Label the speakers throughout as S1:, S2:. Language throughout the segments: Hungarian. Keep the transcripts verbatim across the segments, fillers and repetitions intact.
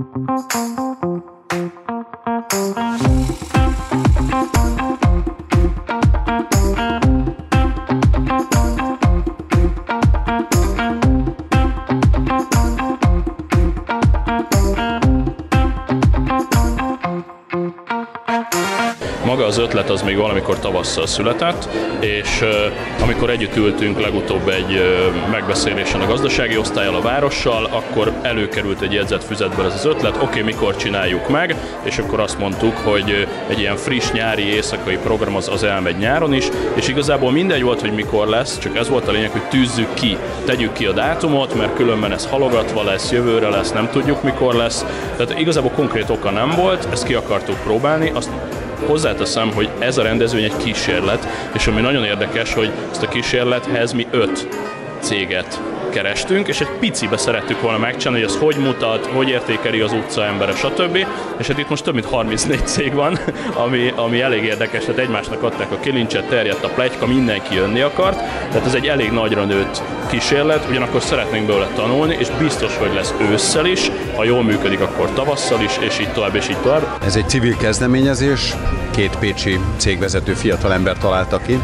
S1: Maga az ötlet az még valamikor tavasszal született, és uh, amikor együtt ültünk legutóbb egy uh, megbeszélésen a gazdasági osztállyal, a várossal, akkor előkerült egy jegyzetfüzetből ez az ötlet, oké, okay, mikor csináljuk meg, és akkor azt mondtuk, hogy uh, egy ilyen friss nyári éjszakai program az, az elmegy nyáron is, és igazából mindegy volt, hogy mikor lesz, csak ez volt a lényeg, hogy tűzzük ki, tegyük ki a dátumot, mert különben ez halogatva lesz, jövőre lesz, nem tudjuk mikor lesz, tehát igazából konkrét oka nem volt, ezt ki akartuk próbálni, azt hozzáteszem, hogy ez a rendezvény egy kísérlet, és ami nagyon érdekes, hogy ezt a kísérlethez mi öt céget kerestünk, és egy picibe szerettük volna megcsinálni, hogy ez hogy mutat, hogy értékeli az utca embere, stb. És hát itt most több mint harmincnégy cég van, ami, ami elég érdekes, tehát egymásnak adták a kilincset, terjedt a pletyka, mindenki jönni akart, tehát ez egy elég nagyra nőtt kísérlet, ugyanakkor szeretnénk belőle tanulni, és biztos, hogy lesz ősszel is, ha jól működik, akkor tavasszal is, és így tovább, és így tovább.
S2: Ez egy civil kezdeményezés, két pécsi cégvezető fiatalember találta ki,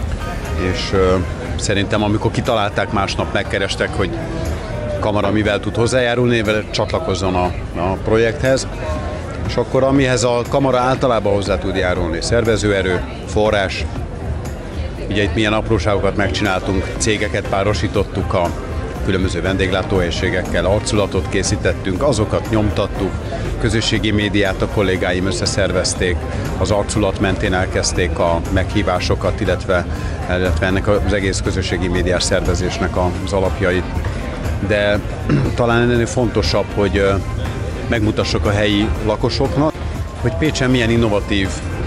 S2: és szerintem, amikor kitalálták, másnap megkerestek, hogy kamara mivel tud hozzájárulni, vele csatlakozzon a, a projekthez. És akkor amihez a kamara általában hozzá tud járulni, szervezőerő, forrás. Ugye itt milyen apróságokat megcsináltunk, cégeket párosítottuk a különböző vendéglátóhelyiségekkel, arculatot készítettünk, azokat nyomtattuk, közösségi médiát a kollégáim összeszervezték, az arculat mentén elkezdték a meghívásokat, illetve, illetve ennek az egész közösségi médiás szervezésnek az alapjait. De talán ennél fontosabb, hogy megmutassuk a helyi lakosoknak, hogy Pécsen milyen innovatív,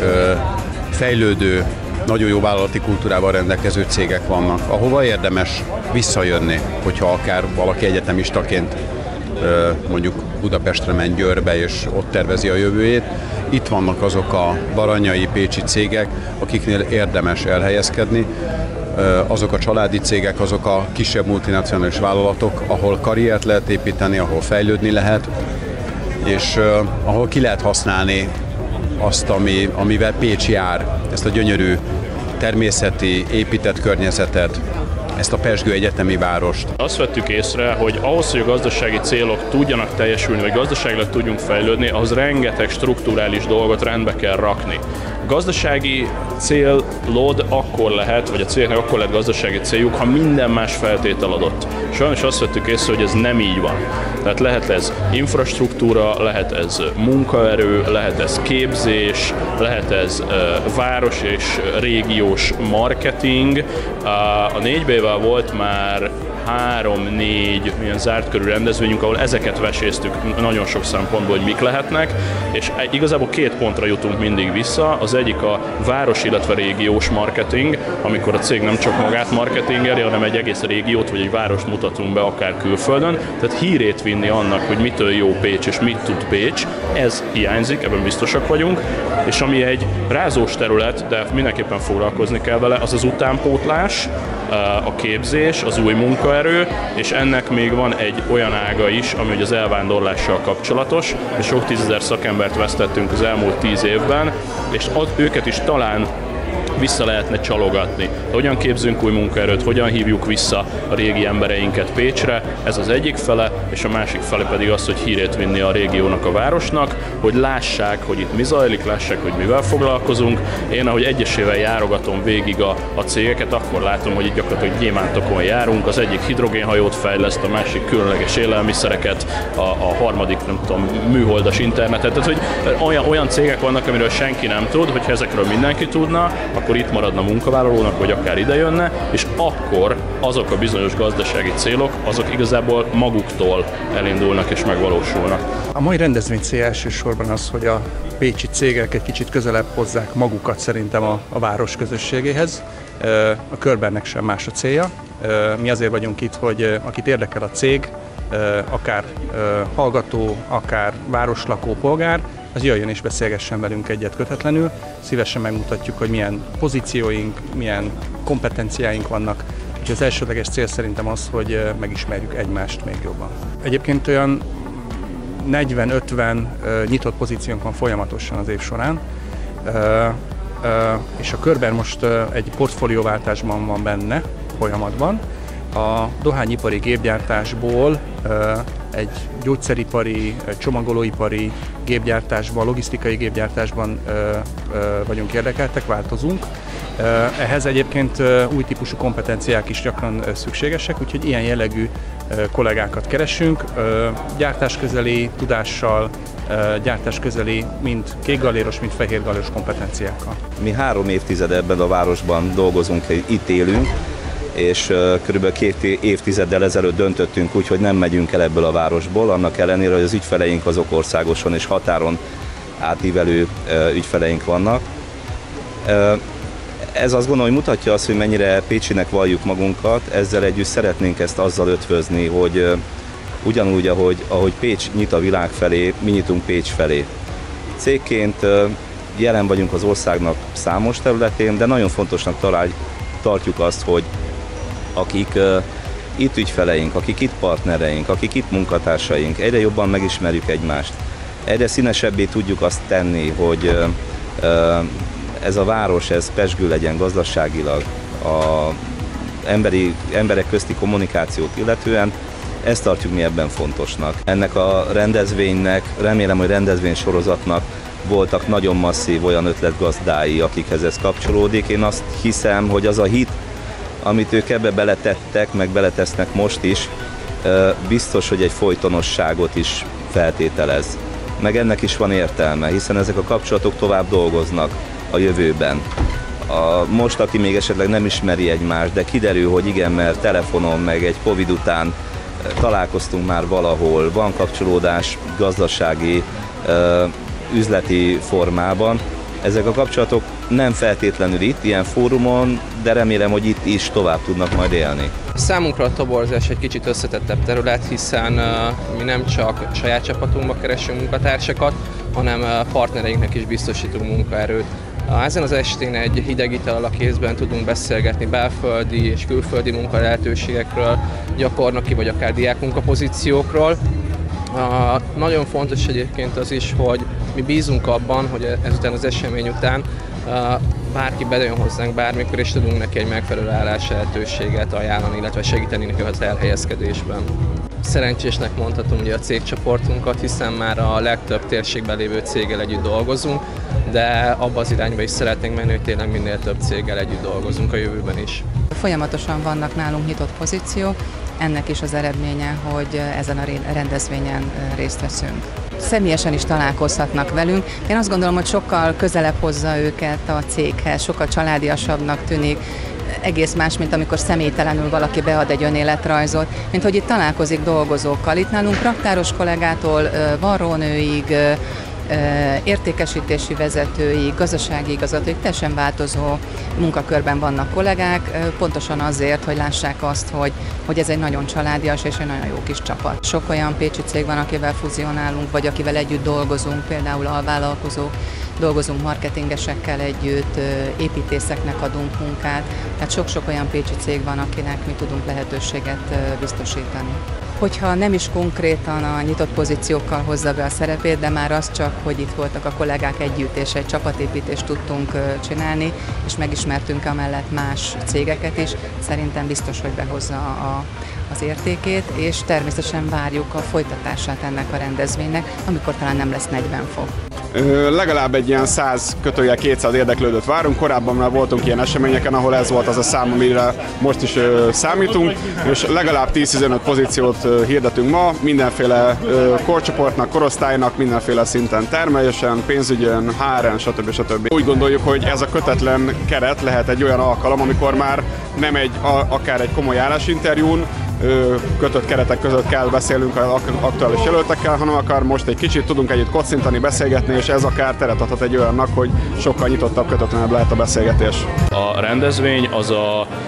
S2: fejlődő, nagyon jó vállalati kultúrával rendelkező cégek vannak, ahova érdemes visszajönni, hogyha akár valaki egyetemistaként mondjuk Budapestre ment, Győrbe, és ott tervezi a jövőjét. Itt vannak azok a baranyai pécsi cégek, akiknél érdemes elhelyezkedni, azok a családi cégek, azok a kisebb multinacionális vállalatok, ahol karriert lehet építeni, ahol fejlődni lehet, és ahol ki lehet használni azt, ami, amivel Pécs jár, ezt a gyönyörű természeti, épített környezetet, ezt a pezsgő egyetemi várost.
S1: Azt vettük észre, hogy ahhoz, hogy a gazdasági célok tudjanak teljesülni, vagy gazdaságilag tudjunk fejlődni, ahhoz rengeteg strukturális dolgot rendbe kell rakni. A gazdasági célod akkor lehet, vagy a cégnek akkor lehet gazdasági céljuk, ha minden más feltétel adott. Sajnos azt vettük észre, hogy ez nem így van. Tehát lehet ez infrastruktúra, lehet ez munkaerő, lehet ez képzés, lehet ez uh, város és régiós marketing. Uh, a négy bé-vel volt már három-négy ilyen zárt körű rendezvényünk, ahol ezeket veséztük nagyon sok szempontból, hogy mik lehetnek, és igazából két pontra jutunk mindig vissza. Az egyik a város, illetve régiós marketing, amikor a cég nem csak magát marketingeli, hanem egy egész régiót vagy egy várost mutatunk be akár külföldön, tehát hírét vinni annak, hogy mitől jó Pécs és mit tud Pécs, ez hiányzik, ebben biztosak vagyunk, és ami egy rázós terület, de mindenképpen foglalkozni kell vele, az az utánpótlás, a képzés, az új munkaerő, és ennek még van egy olyan ága is, ami az elvándorlással kapcsolatos, és sok tízezer szakembert vesztettünk az elmúlt tíz évben, és az, őket is talán vissza lehetne csalogatni. Hogyan képzünk új munkaerőt, hogyan hívjuk vissza a régi embereinket Pécsre, ez az egyik fele, és a másik fele pedig az, hogy hírét vinni a régiónak, a városnak, hogy lássák, hogy itt mi zajlik, lássák, hogy mivel foglalkozunk. Én, ahogy egyesével járogatom végig a, a cégeket, akkor látom, hogy itt gyakorlatilag gyémántokon járunk. Az egyik hidrogénhajót fejleszt, a másik különleges élelmiszereket, a, a harmadik, nem tudom, műholdas internetet. Tehát, hogy olyan, olyan cégek vannak, amiről senki nem tud, hogyha ezekről mindenki tudna, akkor itt maradna munkavállalónak, vagy akár idejönne, és akkor azok a bizonyos gazdasági célok, azok igazából maguktól elindulnak és megvalósulnak.
S3: A mai rendezvény cél elsősorban az, hogy a pécsi cégek egy kicsit közelebb hozzák magukat szerintem a, a város közösségéhez. A Körbennek sem más a célja. Mi azért vagyunk itt, hogy akit érdekel a cég, akár hallgató, akár városlakó, polgár, az jöjjön és beszélgessen velünk egyet kötetlenül. Szívesen megmutatjuk, hogy milyen pozícióink, milyen kompetenciáink vannak. És az elsődleges cél szerintem az, hogy megismerjük egymást még jobban. Egyébként olyan negyven-ötven nyitott pozíciónk van folyamatosan az év során, és a Körber most egy portfólióváltásban van benne, folyamatban. A dohányipari gépgyártásból egy gyógyszeripari, csomagolóipari gépgyártásban, logisztikai gépgyártásban vagyunk érdekeltek, változunk. Ehhez egyébként új típusú kompetenciák is gyakran szükségesek, úgyhogy ilyen jellegű kollégákat keresünk, gyártásközeli tudással, gyártásközeli mind kékgalléros, mind fehérgalléros kompetenciákkal.
S4: Mi három évtizede ebben a városban dolgozunk, itt élünk, és körülbelül két évtizeddel ezelőtt döntöttünk úgy, hogy nem megyünk el ebből a városból, annak ellenére, hogy az ügyfeleink azok országosan és határon átívelő ügyfeleink vannak. Ez azt gondolom, hogy mutatja azt, hogy mennyire pécsinek valljuk magunkat, ezzel együtt szeretnénk ezt azzal ötvözni, hogy ugyanúgy, ahogy, ahogy Pécs nyit a világ felé, mi nyitunk Pécs felé. Cégként jelen vagyunk az országnak számos területén, de nagyon fontosnak talál, tartjuk azt, hogy akik uh, itt ügyfeleink, akik itt partnereink, akik itt munkatársaink, egyre jobban megismerjük egymást. Egyre színesebbé tudjuk azt tenni, hogy uh, uh, ez a város, ez pezsgő legyen gazdaságilag, a emberi, emberek közti kommunikációt illetően, ezt tartjuk mi ebben fontosnak. Ennek a rendezvénynek, remélem, hogy rendezvénysorozatnak voltak nagyon masszív olyan ötletgazdái, akikhez ez kapcsolódik. Én azt hiszem, hogy az a hit, amit ők ebbe beletettek, meg beletesznek most is, biztos, hogy egy folytonosságot is feltételez. Meg ennek is van értelme, hiszen ezek a kapcsolatok tovább dolgoznak a jövőben. A, most, aki még esetleg nem ismeri egymást, de kiderül, hogy igen, mert telefonon, meg egy Covid után találkoztunk már valahol, van kapcsolódás gazdasági, üzleti formában. Ezek a kapcsolatok nem feltétlenül itt, ilyen fórumon, de remélem, hogy itt is tovább tudnak majd élni.
S5: Számunkra a toborzás egy kicsit összetettebb terület, hiszen uh, mi nem csak saját csapatunkba keresünk munkatársakat, hanem uh, partnereinknek is biztosítunk munkaerőt. Uh, ezen az estén egy hideg itallal a kézben tudunk beszélgetni belföldi és külföldi munkalehetőségekről, gyakornoki vagy akár diákmunkapozíciókról. Uh, nagyon fontos egyébként az is, hogy mi bízunk abban, hogy ezután az esemény után uh, bárki bejön hozzánk bármikor, és tudunk neki egy megfelelő állás lehetőséget ajánlani, illetve segíteni neki az elhelyezkedésben. Szerencsésnek mondhatom ugye a cégcsoportunkat, hiszen már a legtöbb térségben lévő céggel együtt dolgozunk, de abba az irányba is szeretnénk menni, hogy tényleg minél több céggel együtt dolgozunk a jövőben is.
S6: Folyamatosan vannak nálunk nyitott pozíciók, ennek is az eredménye, hogy ezen a rendezvényen részt veszünk. Személyesen is találkozhatnak velünk. Én azt gondolom, hogy sokkal közelebb hozza őket a céghez, sokkal családiasabbnak tűnik, egész más, mint amikor személytelenül valaki bead egy önéletrajzot, mint hogy itt találkozik dolgozókkal. Itt nálunk raktáros kollégától varrónőig, értékesítési vezetői, gazdasági igazgatói, teljesen változó munkakörben vannak kollégák, pontosan azért, hogy lássák azt, hogy, hogy ez egy nagyon családias és egy nagyon jó kis csapat. Sok olyan pécsi cég van, akivel fuzionálunk, vagy akivel együtt dolgozunk, például alvállalkozók, dolgozunk marketingesekkel együtt, építészeknek adunk munkát, tehát sok-sok olyan pécsi cég van, akinek mi tudunk lehetőséget biztosítani. Hogyha nem is konkrétan a nyitott pozíciókkal hozza be a szerepét, de már az csak, hogy itt voltak a kollégák együtt, és egy csapatépítést tudtunk csinálni, és megismertünk amellett más cégeket is, szerintem biztos, hogy behozza a, az értékét, és természetesen várjuk a folytatását ennek a rendezvénynek, amikor talán nem lesz negyven fok.
S7: Legalább egy ilyen száz kötőjel kétszáz érdeklődőt várunk, korábban már voltunk ilyen eseményeken, ahol ez volt az a szám, amire most is számítunk, és legalább tíz-tizenöt pozíciót hirdetünk ma, mindenféle korcsoportnak, korosztálynak, mindenféle szinten termelésen, pénzügyön, há er en, stb. stb. Úgy gondoljuk, hogy ez a kötetlen keret lehet egy olyan alkalom, amikor már nem egy, akár egy komoly állásinterjún, kötött keretek között kell beszélnünk az aktuális jelöltekkel, hanem akár most egy kicsit tudunk együtt kocintani, beszélgetni, és ez akár teret adhat egy olyannak, hogy sokkal nyitottabb, kötetlenebb lehet a beszélgetés.
S1: A rendezvény az a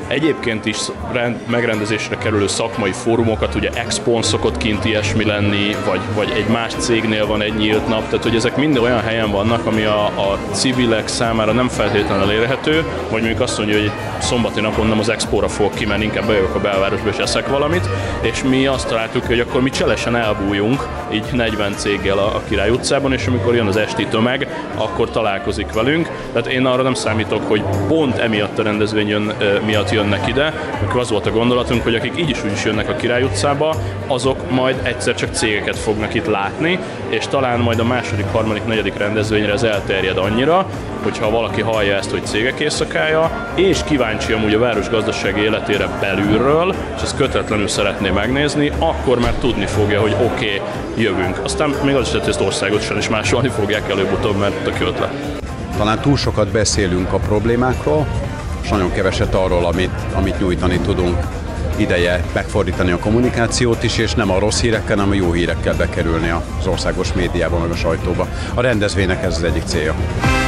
S1: egyébként is rend, megrendezésre kerülő szakmai fórumokat, ugye Expon szokott kint ilyesmi lenni, vagy, vagy egy más cégnél van egy nyílt nap, tehát hogy ezek mind olyan helyen vannak, ami a, a civilek számára nem feltétlenül elérhető, vagy mondjuk azt mondja, hogy szombati napon nem az Expóra fogok kimenni, inkább bejövök a belvárosba és eszek valamit, és mi azt találtuk, hogy akkor mi cselesen elbújunk, így negyven céggel a, a Király utcában, és amikor jön az esti tömeg, akkor találkozik velünk. Tehát én arra nem számítok, hogy pont emiatt a rendezvény jön, miatt jönnek ide, akkor az volt a gondolatunk, hogy akik így is úgy is jönnek a Király utcába, azok majd egyszer csak cégeket fognak itt látni, és talán majd a második, harmadik, negyedik rendezvényre ez elterjed annyira, hogyha valaki hallja ezt, hogy cégek éjszakája, és kíváncsi amúgy a város gazdasági életére belülről, és ezt kötetlenül szeretné megnézni, akkor már tudni fogja, hogy oké, okay, jövünk. Aztán még az is lehet, hogy ezt országosan is másolni fogják előbb-utóbb, mert tök ötlet.
S2: Talán túl sokat beszélünk a problémákról, és nagyon keveset arról, amit, amit nyújtani tudunk. Ideje megfordítani a kommunikációt is, és nem a rossz hírekkel, hanem a jó hírekkel bekerülni az országos médiába, meg a sajtóba. A rendezvénynek ez az egyik célja.